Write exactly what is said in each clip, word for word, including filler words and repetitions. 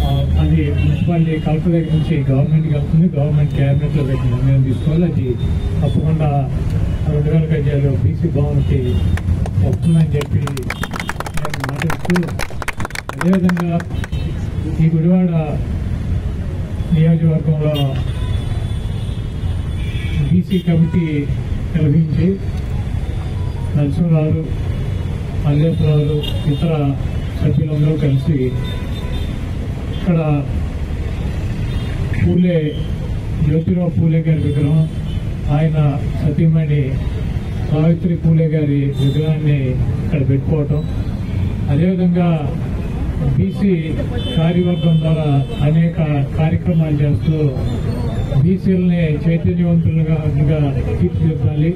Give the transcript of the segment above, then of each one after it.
అది municipality collector దగ్గర నుంచి గవర్నమెంట్కి వెళ్తుంది. గవర్నమెంట్ క్యాబినెట్లో పెట్టిన నిర్ణయం తీసుకోవాలి. అది తప్పకుండా రెండు వేల గజాలు బీసీ భవన్కి వస్తుందని చెప్పి నేను మాట్లాడుతూ, అదేవిధంగా ఈ గుడివాడ నియోజకవర్గంలో బీసీ కమిటీ నిర్వహించి నరసింహరావు, మల్లేశ్వరరావు, ఇతర సభ్యులందరూ కలిసి ఇక్కడ పూలే జ్యోతిరావు పూలే గారి విగ్రహం, ఆయన సతీమణి సావిత్రి పూలే గారి విగ్రహాన్ని ఇక్కడ పెట్టుకోవటం, అదేవిధంగా బీసీ కార్యవర్గం ద్వారా అనేక కార్యక్రమాలు చేస్తూ బీసీలని చైతన్యవంతులుగా తీర్చిదిద్దాలి.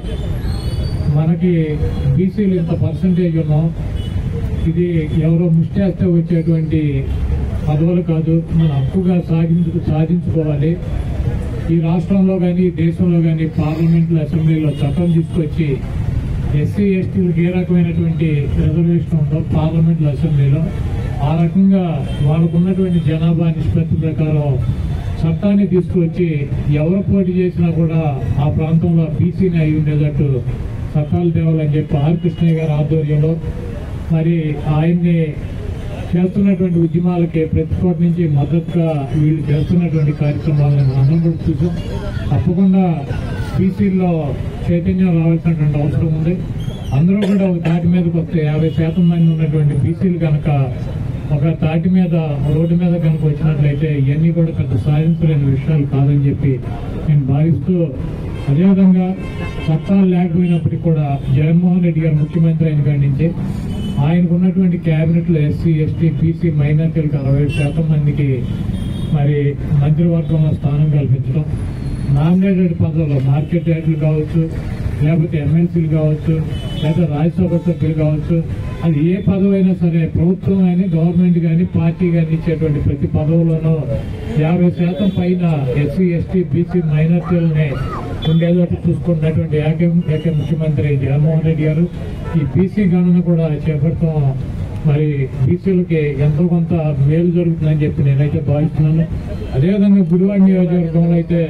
మనకి బీసీలు ఇంత పర్సంటేజ్ ఉన్నాం, ఇది ఎవరో ముష్టేస్తే వచ్చేటువంటి పదవులు కాదు, మన హక్కుగా సాధించు సాధించుకోవాలి. ఈ రాష్ట్రంలో కానీ దేశంలో కానీ పార్లమెంట్లో అసెంబ్లీలో చట్టం తీసుకొచ్చి ఎస్సీ ఎస్టీలకు ఏ రకమైనటువంటి రిజర్వేషన్ ఉందో పార్లమెంట్లో అసెంబ్లీలో ఆ రకంగా వాళ్ళకున్నటువంటి జనాభా నిష్పత్తి ప్రకారం చట్టాన్ని తీసుకొచ్చి ఎవరు పోటీ చేసినా కూడా ఆ ప్రాంతంలో బీసీని అయి ఉండేటట్టు చట్టాలు తేవాలని చెప్పి ఆర్ కృష్ణయ్య గారి ఆధ్వర్యంలో మరి ఆయన్ని చేస్తున్నటువంటి ఉద్యమాలకి ప్రతి చోట నుంచి మద్దతుగా వీళ్ళు చేస్తున్నటువంటి కార్యక్రమాలను అందరం కూడా చూసాం. తప్పకుండా బీసీల్లో చైతన్యం రావాల్సినటువంటి అవసరం ఉంది. అందరూ కూడా ఒక తాటి మీదకి వస్తే యాభై శాతం మంది ఉన్నటువంటి బీసీలు కనుక ఒక తాటి మీద రోడ్డు మీద కనుక వచ్చినట్లయితే ఇవన్నీ కూడా పెద్ద సాధించలేని విషయాలు కాదని చెప్పి నేను భావిస్తూ, అదేవిధంగా చట్టాలు లేకపోయినప్పటికీ కూడా జగన్మోహన్ రెడ్డి గారు ముఖ్యమంత్రి అయిన కాడి నుంచి ఆయనకు ఉన్నటువంటి క్యాబినెట్లో ఎస్సీ ఎస్టీ బీసీ మైనార్టీలకు అరవై శాతం మందికి మరి మంత్రివర్గంలో స్థానం కల్పించడం, నామినేటెడ్ పదవులు మార్కెట్ రేట్లు కావచ్చు, లేకపోతే ఎమ్మెల్సీలు కావచ్చు, లేదా రాజ్యసభ సభ్యులు కావచ్చు, అది ఏ పదవి అయినా సరే ప్రభుత్వం కానీ గవర్నమెంట్ కానీ పార్టీ కానీ ఇచ్చేటువంటి ప్రతి పదవులను యాభై శాతం పైన ఎస్సీ ఎస్టీ బీసీ మైనార్టీలని ఉండేటట్టు చూసుకున్నటువంటి ఏక ఏక ముఖ్యమంత్రి జగన్మోహన్ రెడ్డి గారు ఈ బీసీ గణన కూడా చేపడతాం. మరి బీసీలకి ఎంతో కొంత మేలు జరుగుతుందని చెప్పి నేనైతే భావిస్తున్నాను. అదేవిధంగా గుడివాడ నియోజకవర్గంలో అయితే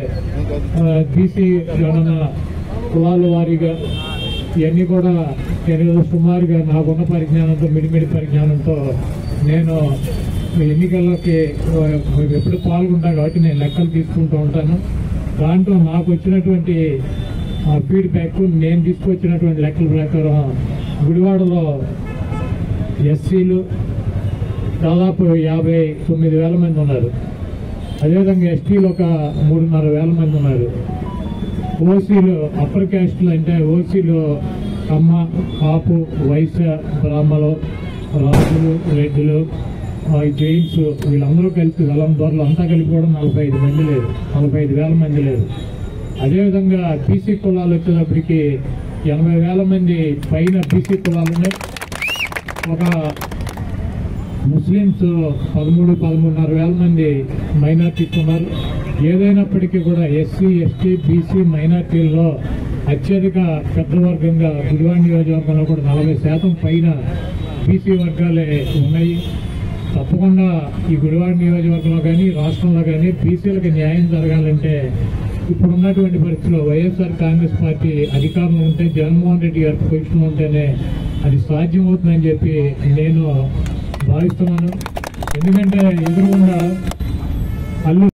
బీసీ గణన కులాల వారీగా ఇవన్నీ కూడా నేను సుమారుగా నాకున్న పరిజ్ఞానంతో మిడిమిడి పరిజ్ఞానంతో నేను ఎన్నికల్లోకి ఎప్పుడు పాల్గొంటాను కాబట్టి నేను లెక్కలు తీసుకుంటూ ఉంటాను. దాంట్లో నాకు వచ్చినటువంటి ఫీడ్బ్యాక్, నేను తీసుకొచ్చినటువంటి లెక్కల ప్రకారం గుడివాడలో ఎస్సీలు దాదాపు యాభై తొమ్మిది వేల మంది ఉన్నారు. అదేవిధంగా ఎస్టీలు ఒక మూడున్నర వేల మంది ఉన్నారు. ఓసీలు అప్పర్ క్యాస్టులు అంటే ఓసీలు కమ్మ, కాపు, వైశ్య, బ్రాహ్మలు, రాజులు, రెడ్డిలు, జైన్స్ వీళ్ళందరూ కలిసి వెలం దొరలు అంతా కలిపి కూడా నలభై ఐదు మంది లేదు, నలభై ఐదు వేల మంది లేదు. అదేవిధంగా బీసీ కులాలు వచ్చేటప్పటికి ఎనభై వేల మంది పైన బీసీ కులాలు ఉన్నాయి. ఒక ముస్లింస్ పదమూడు పదమూడున్నర వేల మంది మైనార్టీస్ ఉన్నారు. ఏదైనప్పటికీ కూడా ఎస్సీ ఎస్టీ బీసీ మైనార్టీల్లో అత్యధిక పెద్ద వర్గంగా గుడివాడ నియోజకవర్గంలో కూడా నలభై శాతం పైన బీసీ వర్గాలే ఉన్నాయి. తప్పకుండా ఈ గుడివాడ నియోజకవర్గంలో కానీ రాష్ట్రంలో కానీ బీసీలకు న్యాయం జరగాలంటే ఇప్పుడున్నటువంటి పరిస్థితుల్లో వైఎస్ఆర్ కాంగ్రెస్ పార్టీ అధికారంలో ఉంటే, జగన్మోహన్ రెడ్డి గారి పొజిషన్లో ఉంటేనే అది సాధ్యమవుతుందని చెప్పి నేను భావిస్తున్నాను. ఎందుకంటే ఎదురుగుండా అల్లు